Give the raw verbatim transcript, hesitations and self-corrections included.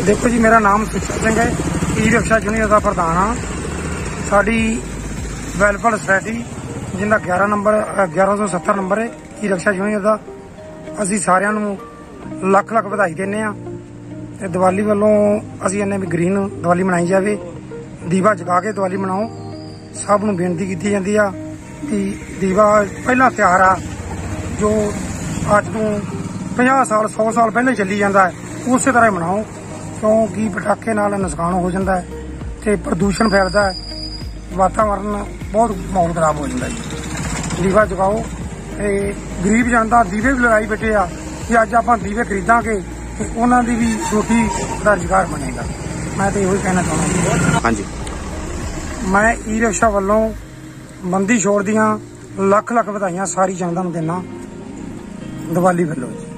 देखो जी, मेरा नाम सुखा सिंह है, ई रिक्शा यूनियन का प्रधान हाँ। साड़ी वैलफेयर सोसायटी जिंदा ग्यारह नंबर ग्यारह सौ सत्तर नंबर है ई रिक्शा यूनियन का। असी सारिਆਂ ਨੂੰ ਲੱਖ ਲੱਖ ਵਧਾਈ ਦਿੰਦੇ ਆ ਤੇ ਦੀਵਾਲੀ ਵੱਲੋਂ ਅਸੀਂ ਇਹਨੇ ਵੀ ਗ੍ਰੀਨ ਦੀਵਾਲੀ ਮਨਾਈ ਜਾਵੇ, ਦੀਵਾ ਜਗਾ ਕੇ ਦੀਵਾਲੀ ਮਨਾਓ। ਸਭ ਨੂੰ ਬੇਨਤੀ ਕੀਤੀ ਜਾਂਦੀ ਆ ਕਿ ਦੀਵਾ ਪਹਿਲਾ ਤਿਉਹਾਰ ਆ ਜੋ ਅੱਜ ਤੋਂ ਪੰਜਾਹ ਸਾਲ सौ ਸਾਲ ਪਹਿਲਾਂ ਚੱਲੀ ਜਾਂਦਾ ਹੈ, ਉਸੇ ਤਰ੍ਹਾਂ ਹੀ ਮਨਾਓ क्योंकि पटाखे नाल नुकसान हो जाता है तो प्रदूषण फैलता है, वातावरण बहुत माहौल खराब हो जाता है। दीवा जगाओ तो गरीब जनता दीवे भी लगाई बैठे आ कि अज आप दीवे खरीदांगे तो उन्होंने भी रोटी का रोजगार बनेगा। मैं तो यही कहना चाहूँगा। हाँ जी, मैं ई रिक्शा वालों बंदी छोड़ दियाँ लख लख बधाइयां सारी जनता नूं देना दिवाली वालों।